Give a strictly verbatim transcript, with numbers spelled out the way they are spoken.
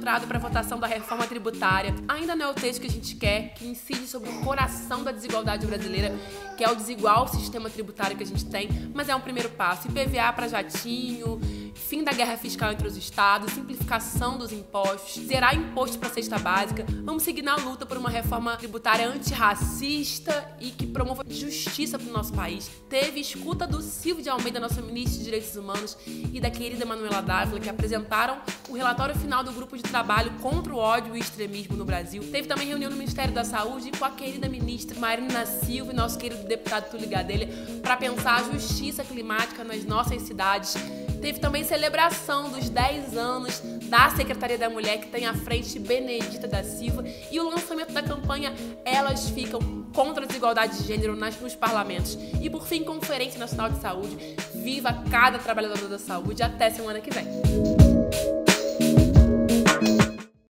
encontrado para votação da reforma tributária. Ainda não é o texto que a gente quer, que incide sobre o coração da desigualdade brasileira, que é o desigual sistema tributário que a gente tem, mas é um primeiro passo. I P V A para jatinho, fim da guerra fiscal entre os estados, simplificação dos impostos, zerar imposto para a cesta básica. Vamos seguir na luta por uma reforma tributária antirracista e que promova justiça para o nosso país. Teve escuta do Silvio de Almeida, nosso ministro de Direitos Humanos, e da querida Manuela Dávila, que apresentaram o relatório final do grupo de trabalho contra o ódio e o extremismo no Brasil. Teve também reunião no Ministério da Saúde com a querida ministra Marina Silva e nosso querido deputado Túlio Gadelha para pensar a justiça climática nas nossas cidades. Teve também celebração dos dez anos da Secretaria da Mulher, que tem à frente Benedita da Silva, e o lançamento da campanha Elas Ficam contra a Desigualdade de Gênero nas, nos parlamentos. E por fim, Conferência Nacional de Saúde. Viva cada trabalhador da saúde. Até semana que vem.